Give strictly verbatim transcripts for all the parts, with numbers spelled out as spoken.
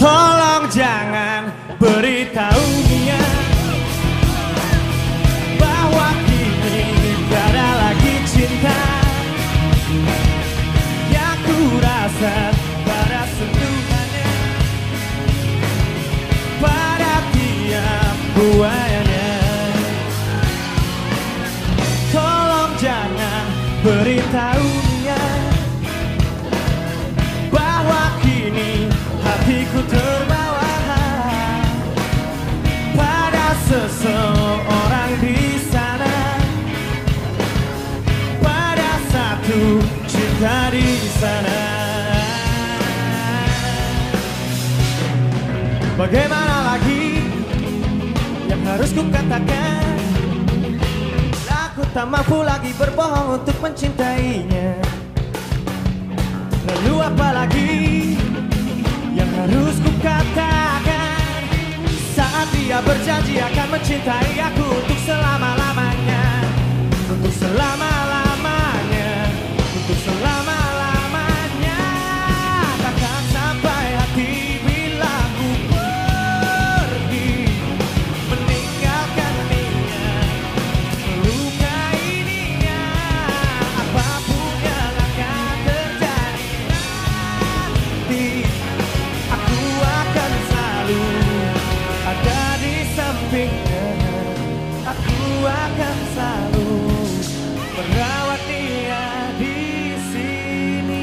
Tolong jangan beritahu dia bahwa kini gak ada lagi cinta yang ku rasa pada sentuhannya, pada tiap buayannya. Tolong jangan beritahu dia bahwa kini hatiku terbawa pada seseorang di sana, pada satu cinta di sana. Bagaimana lagi yang harus ku katakan? Aku tak mampu lagi berbohong untuk mencintainya. Lalu apa lagi yang harus ku katakan saat dia berjanji akan mencintai aku untuk selama-lamanya, untuk selama-lamanya, untuk selama-lamanya. Takkan sampai hati bila ku pergi meninggalkan dia, melukai dia. Apapun yang akan terjadi nanti, aku akan selalu ada di sampingnya. Aku akan selalu merawat dia di sini.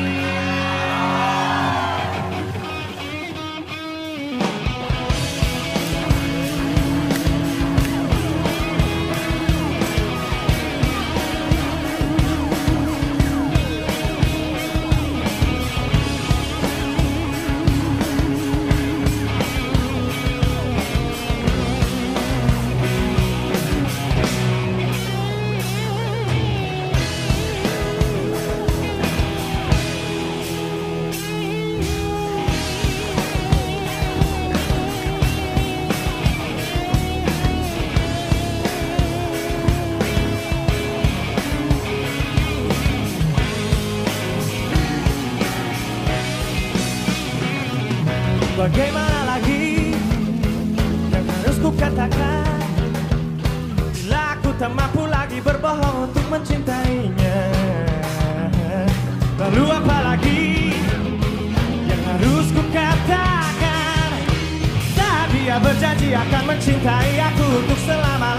Bagaimana lagi yang harus ku katakan bila aku tak mampu lagi berbohong untuk mencintainya? Lalu apa lagi yang harus ku katakan saat dia berjanji akan mencintai aku untuk selama-lamanya?